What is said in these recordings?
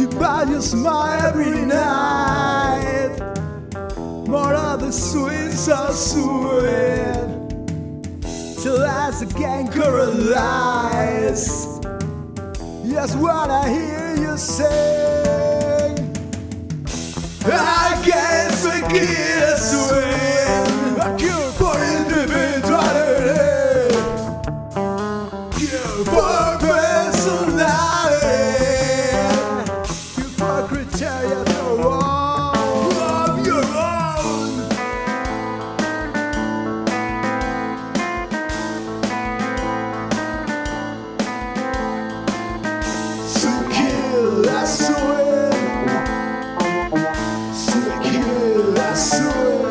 But you smile every night. More of the sweet, so sweet. Till as the gang correlize. Just wanna hear you sing. I guess we get a swing. A cure for individuality. Cure for personality. Cure for criteria of your own. So kill, I swear. So kill, I swear.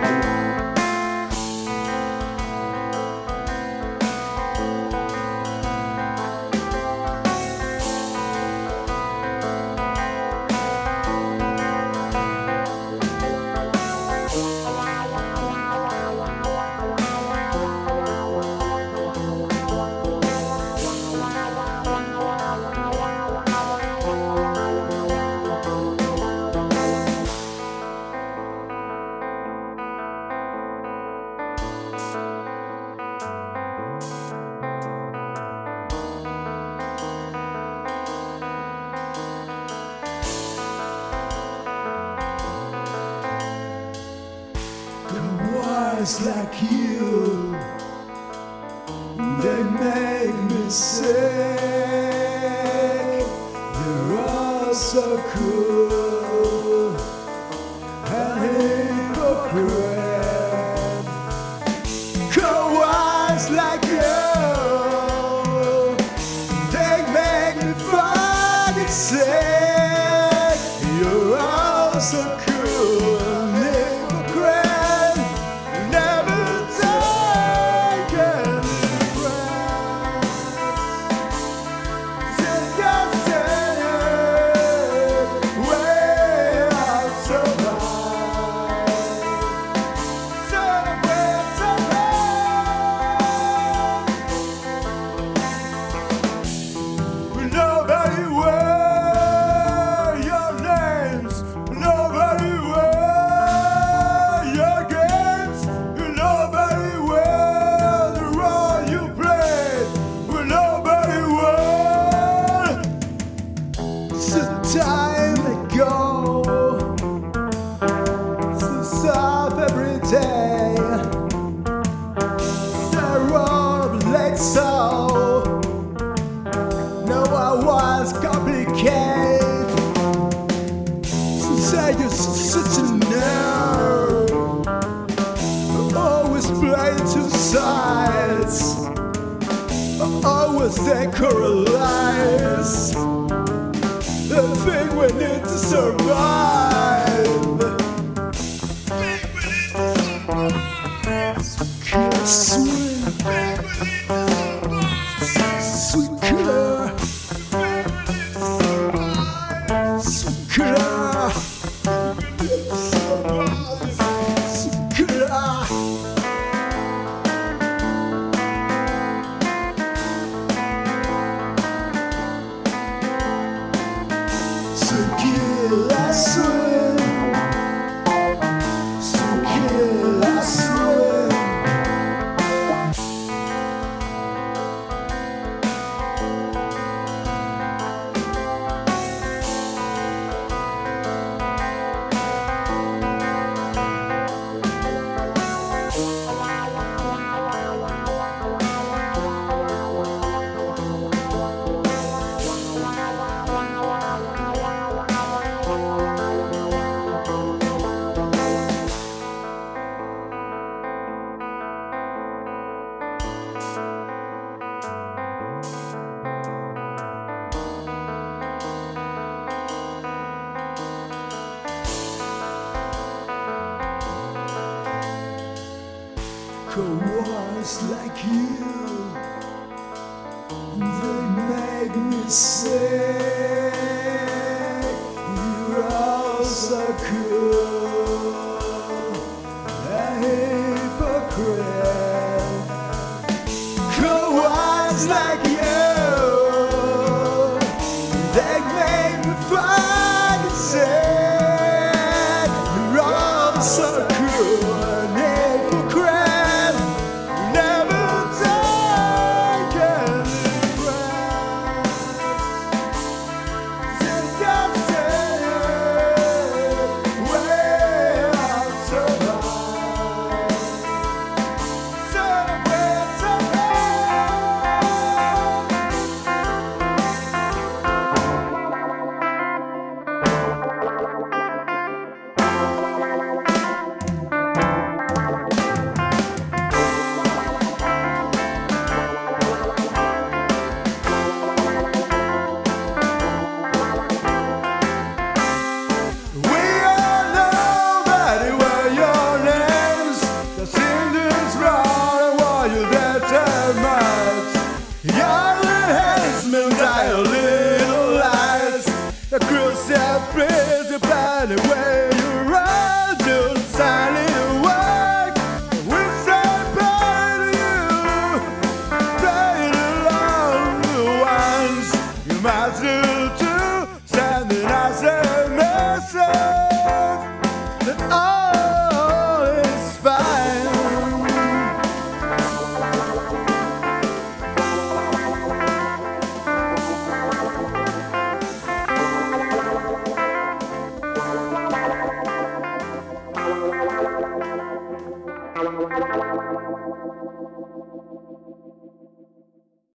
Boys like you, they make me sick. They're all so cool and hypocrite. Boys like you, they make me fucking sick. You're all so cool. Time ago, since up every day, sorrow like so. No, I was complicated. Since I used such a nerve, always play two sides, always decoralize. The thing we need to survive. Sweet, sweet killer. Sweet killer. Sweet killer. So kill, I swear. So kill, I swear. Ones like you, they make me sick. You're all so cool, a hypocrite. Ones like you.